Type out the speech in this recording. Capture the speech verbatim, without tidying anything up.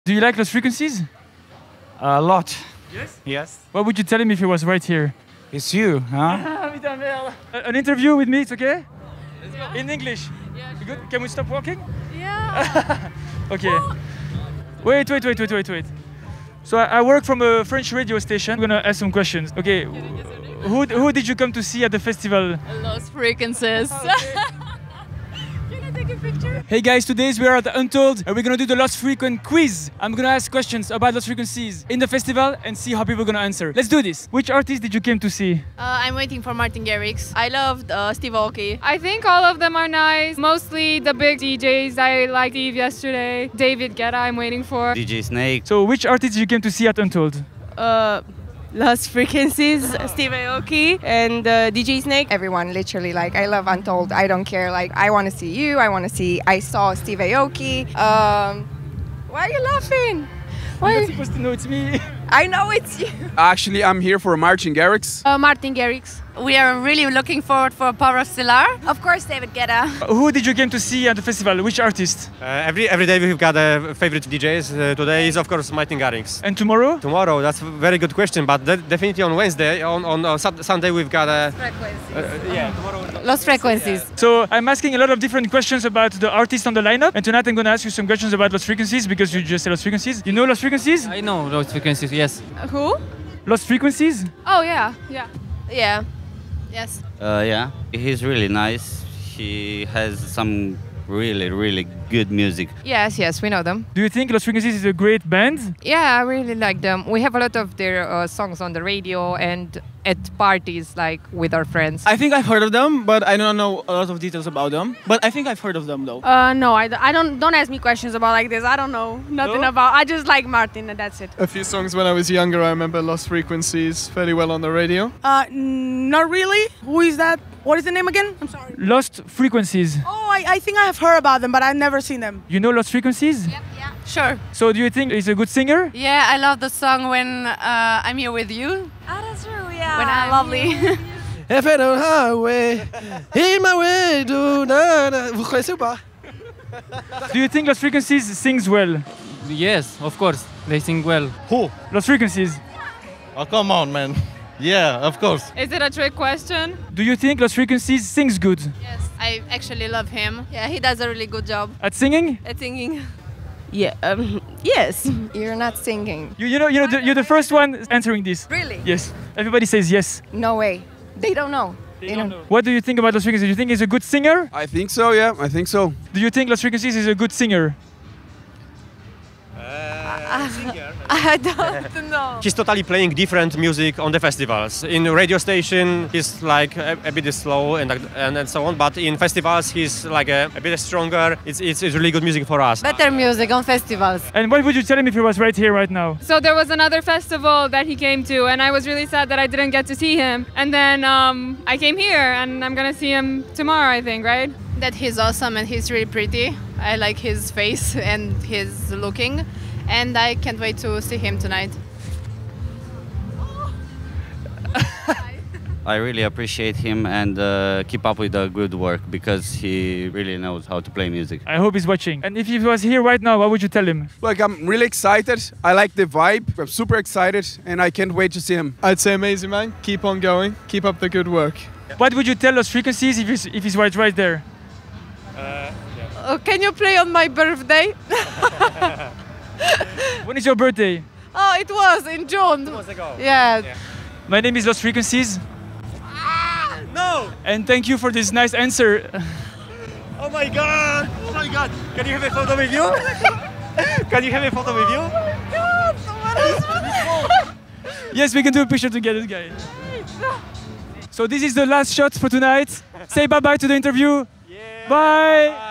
Do you like Lost Frequencies? A lot. Yes? Yes. What would you tell him if he was right here? It's you, huh? An interview with me, it's okay? In English? Yeah. Good? Can we stop walking? Yeah. Okay. Wait, wait, wait, wait, wait, wait. So I, I work from a French radio station. I'm gonna ask some questions. Okay. Who, who did you come to see at the festival? Lost Frequenquiz. Can I take a picture? Hey guys, today we are at Untold and we're gonna do the Lost Frequent quiz. I'm gonna ask questions about Lost Frequencies in the festival and see how people are gonna answer. Let's do this. Which artist did you came to see? Uh, I'm waiting for Martin Garrix. I loved uh, Steve Aoki. I think all of them are nice. Mostly the big D Js. I liked Eve yesterday. David Guetta I'm waiting for. D J Snake. So which artist did you came to see at Untold? Uh, Lost Frequencies, Steve Aoki, and uh, D J Snake. Everyone, literally, like, I love Untold. I don't care. Like, I want to see you. I want to see. I saw Steve Aoki. Um, why are you laughing? Why? You're not supposed to know it's me. I know it's you. Actually, I'm here for Martin Garrix. Uh, Martin Garrix. We are really looking forward for Power of Stellar. Of course, David Guetta. Who did you came to see at the festival? Which artist? Uh, every every day we've got a favorite D Js. Uh, today is of course Martin Garrix. And tomorrow? Tomorrow, that's a very good question, but de definitely on Wednesday, on on uh, Sunday we've got a. Uh, yeah, tomorrow. Lost Frequencies. Yeah. So I'm asking a lot of different questions about the artists on the lineup, and tonight I'm going to ask you some questions about Lost Frequencies because you just said Lost Frequencies. You know Lost Frequencies? I know Lost Frequencies, yes. Who? Lost Frequencies? Oh yeah, yeah. Yeah. Yes. Uh, yeah, he's really nice. He has some really, really good music. Yes, yes, we know them. Do you think Lost Frequencies is a great band? Yeah, I really like them. We have a lot of their uh, songs on the radio and at parties, like with our friends. I think I've heard of them, but I don't know a lot of details about them. But I think I've heard of them though. Uh, no, I, I don't. Don't ask me questions about like this. I don't know nothing No? about. I just like Martin, and that's it. A few songs when I was younger. I remember Lost Frequencies fairly well on the radio. Uh, not really. Who is that? What is the name again? I'm sorry. Lost Frequencies. Oh, I, I think I have heard about them, but I've never seen them. You know Lost Frequencies? Yep, yeah. Sure. So do you think he's a good singer? Yeah, I love the song when uh, I'm here with you. Oh, that's true, yeah. When I'm lovely. If I don't highway, in my way, do na na. Vous connaissez ou pas? Do you think Lost Frequencies sings well? Yes, of course. They sing well. Who? Lost Frequencies. Oh, come on, man. Yeah, of course. Is it a trick question? Do you think Lost Frequencies sings good? Yes, I actually love him. Yeah, he does a really good job At singing? at singing. Yeah, um, yes. You're not singing. You, you know, you know, the, you're the first one answering this. Really? Yes. Everybody says yes. No way. They don't know. They don't know. What do you think about Lost Frequencies? Do you think he's a good singer? I think so, yeah, I think so. Do you think Lost Frequencies is a good singer? I don't know. He's totally playing different music on the festivals. In radio station, he's like a, a bit slow and, and and so on. But in festivals, he's like a, a bit stronger. It's, it's it's really good music for us. Better music on festivals. And what would you tell him if he was right here, right now? So there was another festival that he came to, and I was really sad that I didn't get to see him. And then um, I came here, and I'm gonna see him tomorrow, I think, right? That he's awesome and he's really pretty. I like his face and his looking. And I can't wait to see him tonight. I really appreciate him and uh, keep up with the good work because he really knows how to play music. I hope he's watching. And if he was here right now, what would you tell him? Like, I'm really excited. I like the vibe. I'm super excited and I can't wait to see him. I'd say amazing, man. Keep on going. Keep up the good work. What would you tell Lost Frequencies if he's, if he's right, right there? Uh, yeah. Oh, can you play on my birthday? When is your birthday? Oh, it was in June. Two months ago. Yeah. Yeah. My name is Lost Frequencies. Ah, no! And thank you for this nice answer. Oh my god! Oh my god! Can you have a photo with you? Can you have a photo with you? Yes, we can do a picture together, guys. So this is the last shot for tonight. Say bye-bye to the interview. Yeah. Bye!